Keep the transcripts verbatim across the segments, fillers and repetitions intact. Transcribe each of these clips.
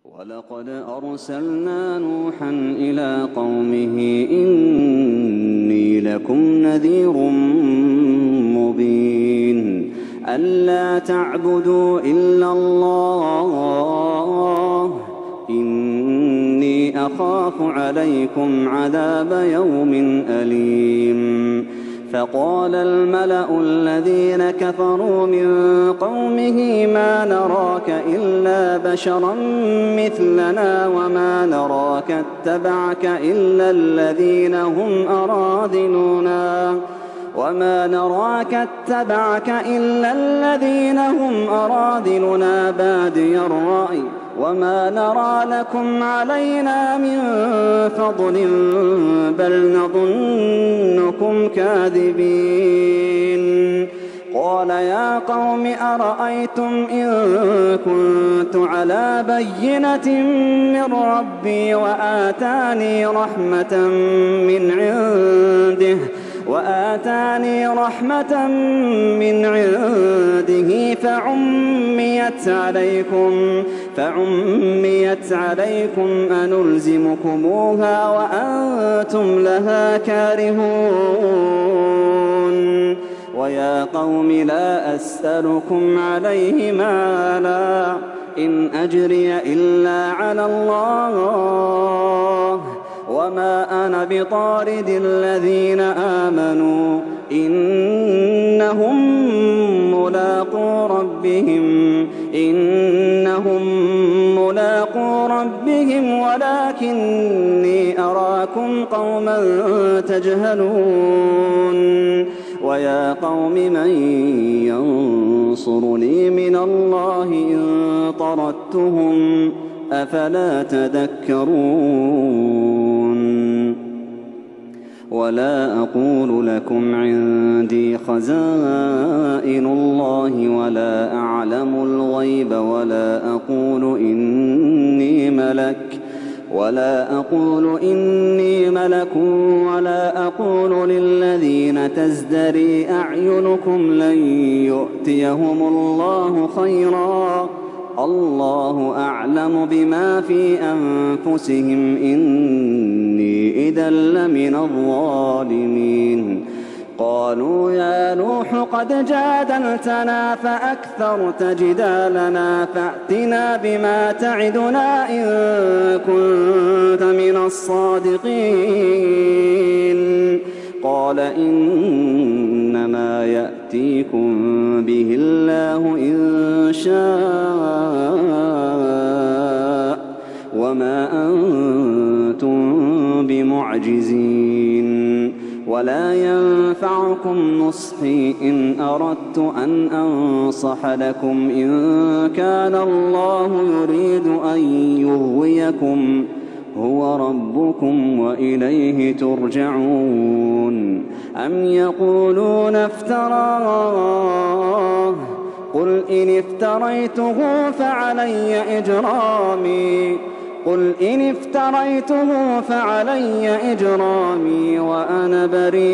ولقد أرسلنا نوحا إلى قومه إني لكم نذير مبين ألا تعبدوا إلا الله إني أخاف عليكم عذاب يوم أليم. فقال الملأ الذين كفروا من قومه ما نراك إلا بشرا مثلنا وما نراك اتبعك إلا الذين هم أراذلنا وما نراك اتبعك إلا الذين هم أراذلنا بادي الرأي وما نرى لكم علينا من فضل بل نظنكم كاذبين. قال يا قوم أرأيتم إن كنت على بينة من ربي وآتاني رحمة من عنده وآتاني رحمة من عنده فعميت عليكم فعميت عليكم أنلزمكموها وأنتم لها كارهون. ويا قوم لا أسألكم عليه مالا إن أجري إلا على الله وما أنا بطارد الذين آمنوا إنهم ملاقو ربهم إنهم ملاقو ربهم ولكني أراكم قوما تجهلون. ويا قوم من ينصرني من الله إن طردتهم أفلا تذكرون. ولا أقول لكم عندي خزائن الله ولا أعلم الغيب ولا أقول إني ملك ولا أقول إني ملك ولا أقول للذين تزدري أعينكم لن يؤتيهم الله خيرا الله أعلم بما في أنفسهم إني إذا لمن الظالمين. قالوا يا نوح قد جادلتنا فأكثرت جدالنا فأتنا بما تعدنا إن كنت من الصادقين. قال إنما يأتيكم به الله إن شاء وما أنتم بمعجزين. ولا ينفعكم نصحي إن أردت أن أنصح لكم إن كان الله يريد أن يغويكم هو ربكم وإليه ترجعون. أم يقولون افتراه قل إن افتريته فعلي إجرامي قل إن افتريته فعلي إجرامي وأنا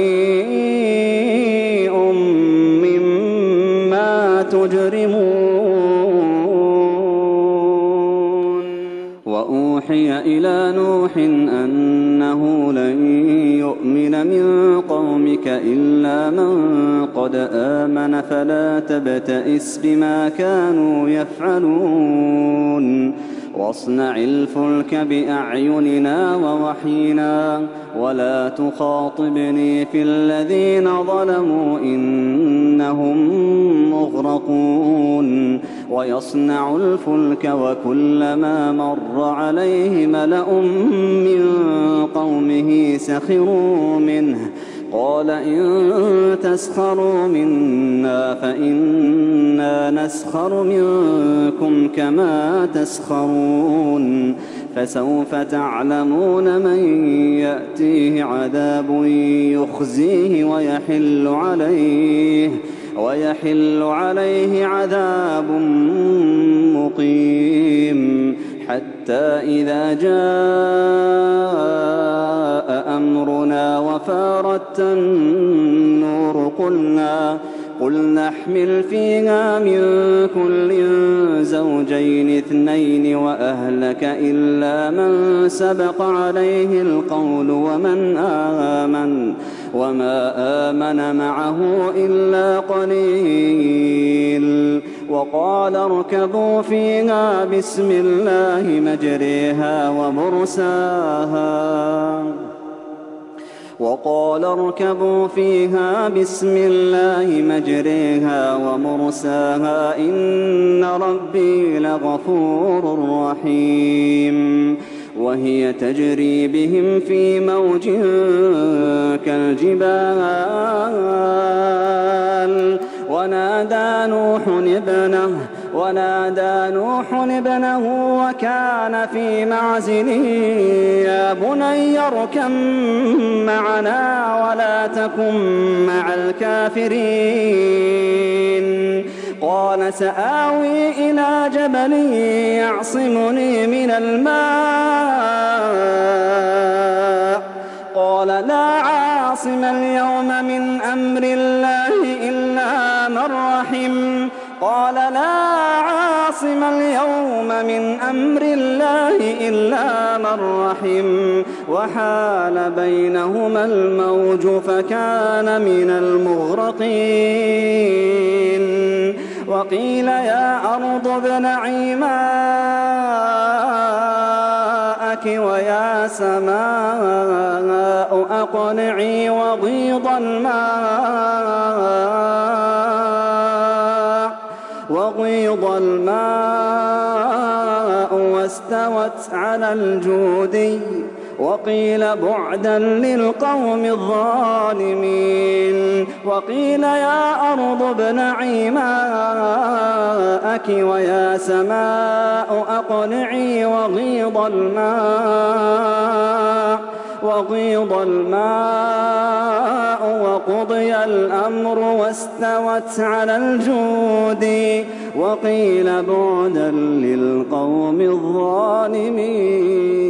بريء مما تجرمون. وأوحي إلى نوح أنه لن يؤمن من قومك إلا من قد آمن فلا تبتئس بما كانوا يفعلون. واصنع الفلك بأعيننا ووحينا ولا تخاطبني في الذين ظلموا إنهم مغرقون. ويصنع الفلك وكلما مر عليه ملأ من قومه سخروا منه قال إن تسخروا منا فإنا نسخر منكم كما تسخرون. فسوف تعلمون من يأتيه عذاب يخزيه ويحل عليه ويحل عليه عذاب مقيم. حتى إذا جاء أمرنا وفارت النور قلنا قل نحمل فيها من كل زوجين اثنين وأهلك إلا من سبق عليه القول ومن آمن وما آمن معه إلا قليل وقال اركبوا فيها بسم الله مجريها ومرساها وقال اركبوا فيها بسم الله مجريها ومرساها إن ربي لغفور رحيم وهي تجري بهم في موج كالجبال ونادى نوح ابنه ونادى نوح ابنه وكان في معزل يا بني اركب معنا ولا تكن مع الكافرين قال سآوي إلى جبل يعصمني من الماء قال لا عاصم اليوم من أمر الله إلا من رحم قال لا عاصم اليوم من أمر الله إلا من رحم وحال بينهما الموج فكان من المغرقين وقيل يا أرض ابلعي ماءك ويا سماء أقلعي وغيض الماء وغيض الماء واستوت على الجودي وقيل بعدا للقوم الظالمين وقيل يا أرض ابلعي ماءك ويا سماء أقلعي وغيض الماء وغيض الماء وقضي الأمر واستوت على الجود وقيل بعدا للقوم الظالمين.